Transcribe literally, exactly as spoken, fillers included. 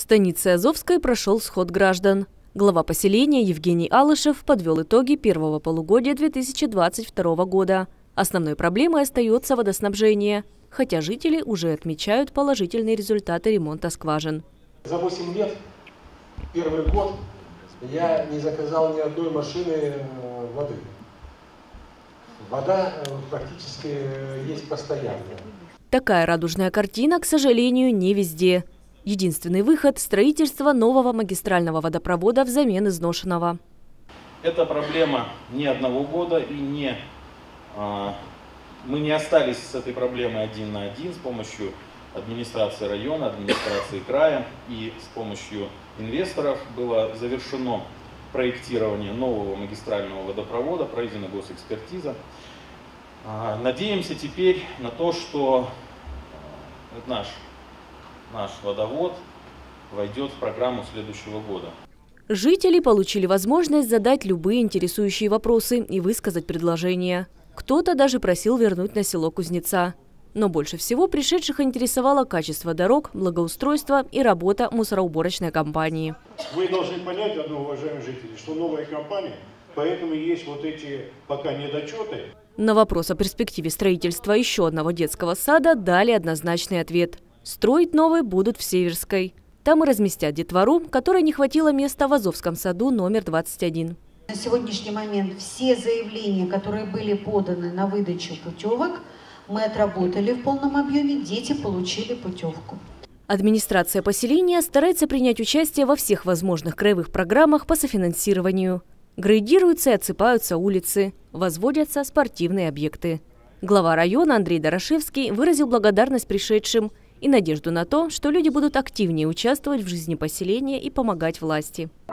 станице Азовской прошел сход граждан. Глава поселения Евгений Алышев подвел итоги первого полугодия две тысячи двадцать второго года. Основной проблемой остается водоснабжение, хотя жители уже отмечают положительные результаты ремонта скважин. За восемь лет, первый год, я не заказал ни одной машины воды. Вода практически есть постоянно. Такая радужная картина, к сожалению, не везде. Единственный выход – строительство нового магистрального водопровода взамен изношенного. Это проблема не одного года, и не, а, мы не остались с этой проблемой один на один. С помощью администрации района, администрации края и с помощью инвесторов было завершено проектирование нового магистрального водопровода, проведена госэкспертиза. А, надеемся теперь на то, что наш Наш водовод войдет в программу следующего года. Жители получили возможность задать любые интересующие вопросы и высказать предложения. Кто-то даже просил вернуть на село Кузнеца. Но больше всего пришедших интересовало качество дорог, благоустройство и работа мусороуборочной компании. Вы должны понять одно, уважаемые жители, что новая компания, поэтому есть вот эти пока недочеты. На вопрос о перспективе строительства еще одного детского сада дали однозначный ответ. Строить новый будут в Северской. Там и разместят детвору, которой не хватило места в Азовском саду номер двадцать один. На сегодняшний момент все заявления, которые были поданы на выдачу путевок, мы отработали в полном объеме, дети получили путевку. Администрация поселения старается принять участие во всех возможных краевых программах по софинансированию. Грейдируются и отсыпаются улицы, возводятся спортивные объекты. Глава района Андрей Дорошевский выразил благодарность пришедшим и надежду на то, что люди будут активнее участвовать в жизни поселения и помогать власти.